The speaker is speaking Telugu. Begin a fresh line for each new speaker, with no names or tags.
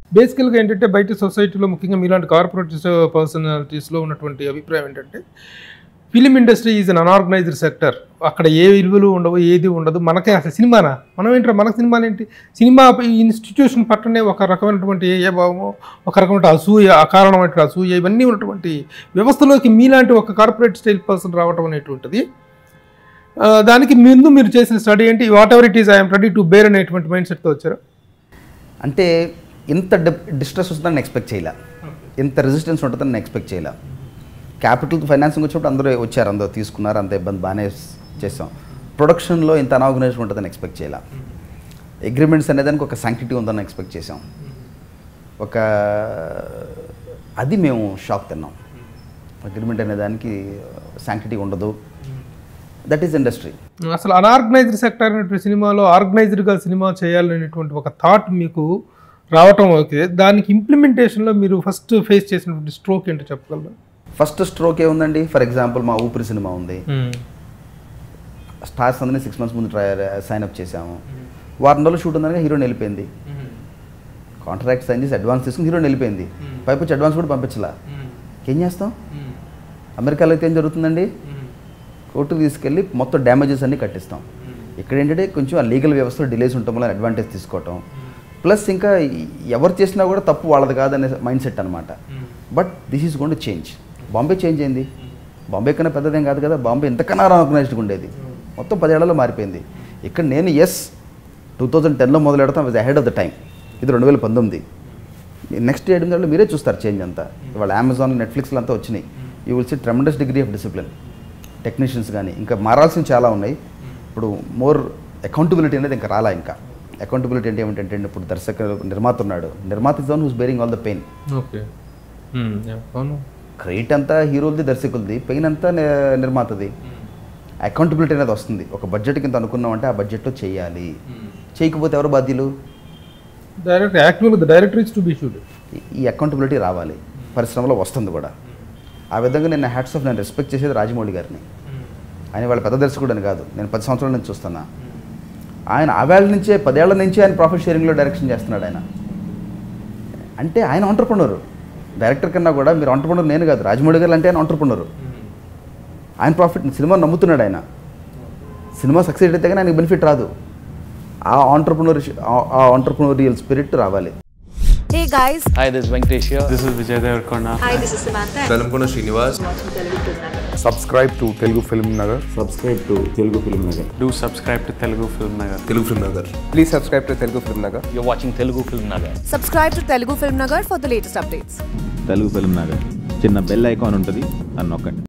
బేసికల్గా ఏంటంటే బయట సొసైటీలో ముఖ్యంగా మీలాంటి కార్పొరేట్ పర్సనాలిటీస్లో ఉన్నటువంటి అభిప్రాయం ఏంటంటే film industry is un unorganised sector. అక్కడ ఏ విలువలు ఉండవు, ఏది ఉండదు. మనకే అసలు సినిమానా, మనం ఏంటో మనకు సినిమాలు ఏంటి, సినిమా ఇన్స్టిట్యూషన్ పట్టనే ఒక రకమైనటువంటి ఏ భావమో, ఒక రకమైన అసూయ, అకారణమైనటువంటి అసూయ, ఇవన్నీ ఉన్నటువంటి వ్యవస్థలోకి మీలాంటి ఒక కార్పొరేట్ స్టైల్ పర్సన్ రావడం అనేటువంటిది, దానికి ముందు మీరు చేసిన స్టడీ ఏంటి? Whatever it is I'm ready to bear అనేటువంటి మైండ్ సెట్తో వచ్చారు.
అంటే ఇంత డిస్ట్రెస్ వస్తుందని ఎక్స్పెక్ట్ చేయాల, ఇంత రెసిస్టెన్స్ ఉంటుందని నేను ఎక్స్పెక్ట్ చేయాల. క్యాపిటల్ ఫైనాన్సింగ్ వచ్చినప్పుడు అందరూ వచ్చారు, అందరూ తీసుకున్నారు, అంత ఇబ్బంది బాగానే చేసాం. ప్రొడక్షన్లో ఇంత అనార్గనైజ్డ్ ఉంటుందని ఎక్స్పెక్ట్ చేయాల. అగ్రిమెంట్స్ అనేదానికి ఒక శాంక్టిటీ ఉందని ఎక్స్పెక్ట్ చేసాం. అది మేము షాక్ తిన్నాం. అగ్రిమెంట్ అనేదానికి శాంక్టిటీ ఉండదు. That is industry.
అసలు అన్ఆర్గనైజ్డ్ సెక్టర్ అనేటువంటి సినిమాలో ఆర్గనైజ్డ్గా సినిమా చేయాలనేటువంటి ఒక థాట్ మీకు రావటం ఓకే, దానికి ఇంప్లిమెంటేషన్లో మీరు ఫస్ట్ ఫేస్ చేసినటువంటి స్ట్రోక్ ఏంటో చెప్పగలరా?
ఫస్ట్ స్ట్రోక్ ఏముందండి, ఫర్ ఎగ్జాంపుల్ మా ఊపిరి సినిమా ఉంది. స్టార్స్ అందరినీ 6 months ముందు సైన్ అప్ చేసాము. వారం రోజులు షూట్ ఉందనగా హీరోని వెళ్ళిపోయింది. కాంట్రాక్ట్ సైన్ చేసి అడ్వాన్స్ తీసుకుని హీరోని వెళ్ళిపోయింది. పైపు అడ్వాన్స్ కూడా పంపించలా. ఏం చేస్తాం? అమెరికాలో అయితే ఏం జరుగుతుందండి, కోర్టుకు తీసుకెళ్ళి మొత్తం డ్యామేజెస్ అన్నీ కట్టిస్తాం. ఇక్కడ ఏంటంటే కొంచెం ఆ లీగల్ వ్యవస్థలో డిలేస్ ఉండటం వల్ల అడ్వాంటేజ్ తీసుకోవటం, ప్లస్ ఇంకా ఎవరు చేసినా కూడా తప్పు వాళ్ళది కాదనే మైండ్ సెట్ అనమాట. But this is going to change. Bombay change అయింది. బాంబే కన్నా పెద్దదేం కాదు కదా, బాంబే ఎంతకన్నా ఆర్గనైజ్డ్గా ఉండేది, మొత్తం 10 ఏళ్లలో మారిపోయింది. ఇక్కడ నేను 2010లో మొదలు పెడతాం, was ahead of the time. ఇది 2019. నెక్స్ట్ 7 నెలలు మీరే చూస్తారు చేంజ్ అంతా. ఇవాళ అమెజాన్, నెట్ఫ్లిక్స్లో అంతా వచ్చినాయి. You will see tremendous degree of discipline. Technicians కానీ ఇంకా మారాల్సినవి చాలా ఉన్నాయి. ఇప్పుడు మోర్ అకౌంటబిలిటీ అనేది ఇంకా రాలా. ఇంకా అకౌంటబిలిటీ అంటే ఏమిటంటే ఇప్పుడు నిర్మాత ఉన్నాడు, నిర్మాత is one who's bearing all the pain.
Okay,
credit అంతా హీరోలది, దర్శకులది, పెయిన్ అంతా నిర్మాతది. అకౌంటబిలిటీ అనేది వస్తుంది. ఒక బడ్జెట్ కింద అనుకున్నామంటే ఆ బడ్జెట్లో చేయాలి. చేయకపోతే ఎవరు బాధ్యులు? ఈ అకౌంటబిలిటీ రావాలి, పరిశ్రమలో వస్తుంది కూడా. ఆ విధంగా నేను హ్యాట్స్ ఆఫ్, నేను రెస్పెక్ట్ చేసేది రాజమౌళి గారిని. ఆయన వాళ్ళ పెద్ద దర్శకుడు అని కాదు, నేను 10 సంవత్సరాల నుంచి చూస్తున్నా. ఆయన ఆవేళ నుంచే 10 ఏళ్ల నుంచి ఆయన ప్రాఫిట్ షేరింగ్లో డైరెక్షన్ చేస్తున్నాడు. ఆయన అంటే ఆయన ఆంటర్ప్రెన్యూర్. డైరెక్టర్ కన్నా కూడా మీరు ఆంటర్ప్రెన్యూర్ నేను కాదు, రాజమౌళి గారు అంటే ఆయన ఆంటర్ప్రెన్యూర్. ఆయన ప్రాఫిట్ సినిమా నమ్ముతున్నాడు. ఆయన సినిమా సక్సెస్ అయితే కానీ ఆయనకి బెనిఫిట్ రాదు. ఆ ఆంటర్ప్రెన్యూరియల్ స్పిరిట్ రావాలి.
Hey guys.
Hi, this is Venkatesh here.
This is Vijay Devarkonda.
Hi, this is Samantha.
Velamkonda Srinivas.
Subscribe to Telugu Film Nagar.
Subscribe to Telugu Film Nagar.
Do subscribe to Telugu Film Nagar.
Telugu Film Nagar.
Please subscribe to Telugu Film Nagar.
You're watching Telugu Film Nagar.
Subscribe to Telugu Film Nagar for the latest updates.
Telugu film Nagar చిన్న బెల్ ఐకాన్ ఉంటుంది, అని నొక్కండి.